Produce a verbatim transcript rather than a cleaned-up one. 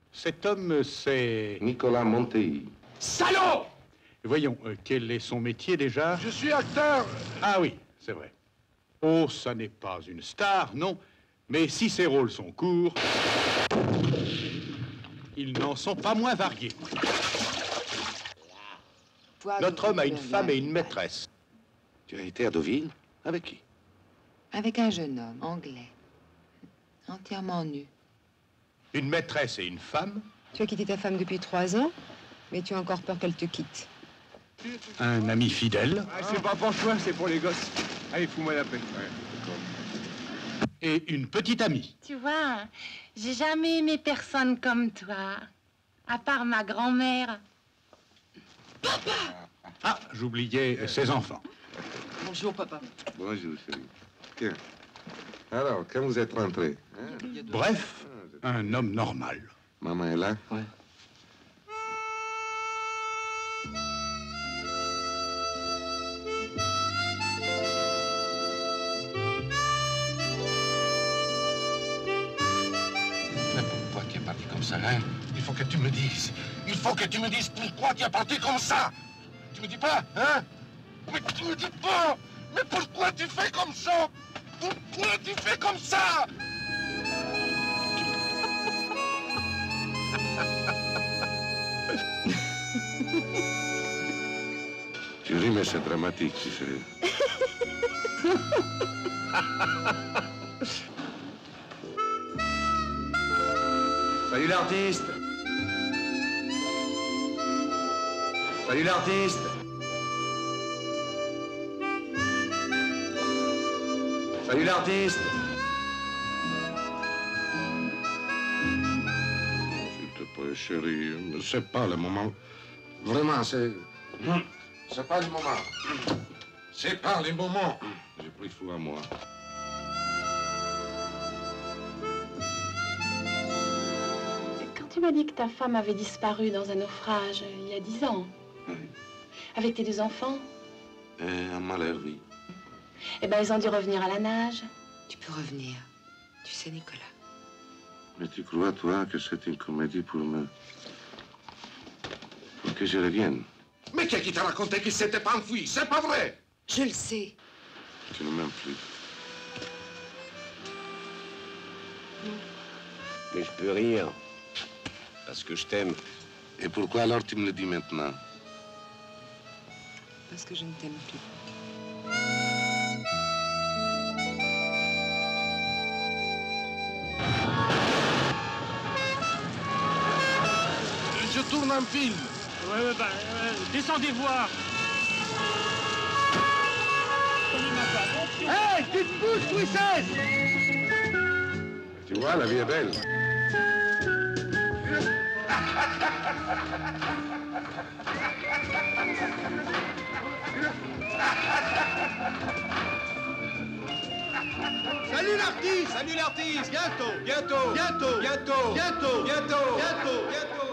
Cet homme, c'est... Nicolas Montey. Salaud! Voyons, euh, quel est son métier déjà? Je suis acteur. Ah oui, c'est vrai. Oh, ça n'est pas une star, non. Mais si ses rôles sont courts, ils n'en sont pas moins variés. Notre homme a une femme et une maîtresse. Tu as été à Deauville? Avec qui? Avec un jeune homme, anglais. Entièrement nu. Une maîtresse et une femme? Tu as quitté ta femme depuis trois ans, mais tu as encore peur qu'elle te quitte. Un ami fidèle. Ah, c'est pas pour toi, c'est pour les gosses. Allez, fous-moi la paix. Ouais. Et une petite amie. Tu vois, j'ai jamais aimé personne comme toi, à part ma grand-mère. Ah, j'oubliais ses enfants. Bonjour, papa. Bonjour, chérie. Tiens. Alors, quand vous êtes rentré hein? Bref, un homme normal. Maman est là? Ouais. Mais pourquoi tu es parti comme ça, hein? Il faut que tu me dises. Il faut que tu me dises pourquoi tu es parti comme ça. Tu me dis pas, hein? Mais tu me dis pas. Mais pourquoi tu fais comme ça? Pourquoi tu fais comme ça? Tu ris, mais c'est dramatique, tu sais. Salut l'artiste. Salut l'artiste. Salut l'artiste. S'il te plaît, chérie, c'est pas le moment. Vraiment, c'est... C'est pas le moment. C'est pas le moment. J'ai pris fou à moi. Quand tu m'as dit que ta femme avait disparu dans un naufrage il y a dix ans, Oui. avec tes deux enfants, Et un malheur, oui. eh ben ils ont dû revenir à la nage. Tu peux revenir. Tu sais, Nicolas. Mais tu crois, toi, que c'est une comédie pour me... pour que je revienne? Mais qui qui t'a raconté qu'il s'était pas enfui? C'est pas vrai! Je le sais. Tu ne m'aimes plus. Mais je peux rire. Parce que je t'aime. Et pourquoi alors tu me le dis maintenant? Parce que je ne t'aime plus. Je tourne un film. Ouais, ouais, bah, euh, descendez voir. Hé, tu te pousses, Louis seize! Tu vois, la vie est belle. Salut l'artiste! Salut l'artiste! Bientôt, bientôt, bientôt, bientôt, bientôt, bientôt, bientôt, bientôt.